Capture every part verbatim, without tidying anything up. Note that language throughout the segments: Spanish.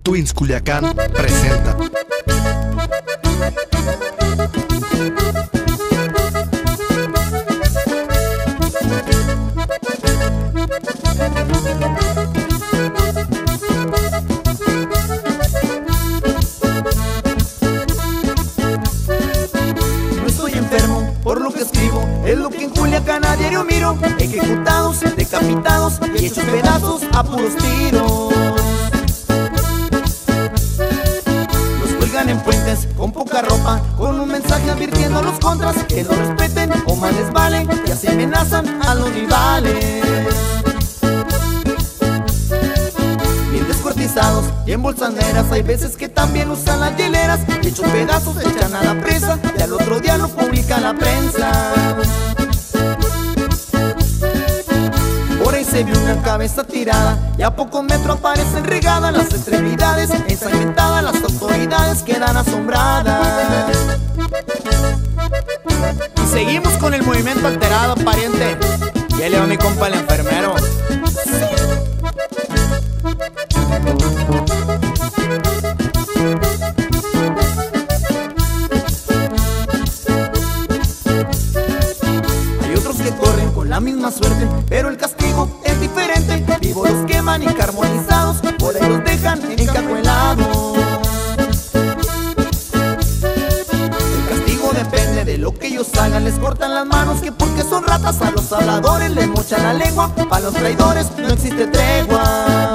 Twins Culiacán presenta. No estoy enfermo por lo que escribo, es lo que en Culiacán a diario miro. Ejecutados, decapitados y hechos pedazos a puros tiros. Los cuelgan en puentes con poca ropa, con un mensaje advirtiendo a los contras que lo respeten o más les vale, y así amenazan a los rivales. Bien descuartizados y en bolsaneras, hay veces que también usan las hieleras. Y hechos pedazos echan a la presa y al otro día lo publica la prensa. Por ahí se vio una cabeza tirada y a pocos metros aparecen regadas las extremidades, ensangrentadas, las autoridades quedan asombradas. Y seguimos con el movimiento alterado, pariente. Ya le va mi compa el enfermero. Hay otros que corren con la misma suerte, pero el castigo es diferente. Vivos los queman y carbonizados, por ahí los dejan encacuelados. El castigo depende de lo que ellos hagan. Les cortan las manos que porque son ratas, a los habladores les mochan la lengua, a los traidores no existe tregua.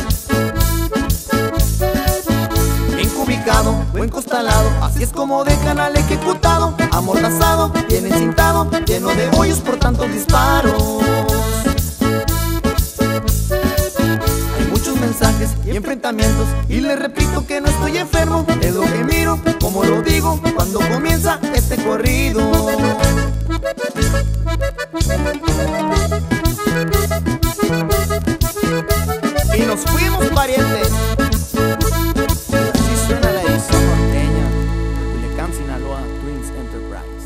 Encubicado o encostalado, así es como dejan al ejecutado, amordazado, bien encintado, lleno de hoyos por tantos disparos. Hay muchos mensajes y enfrentamientos, y les repito que no estoy enfermo, es lo que miro, como lo digo, cuando comienza este corrido. Y nos fuimos, parientes. Así suena la edición norteña de Culiacán, Sinaloa, Twins Enterprise.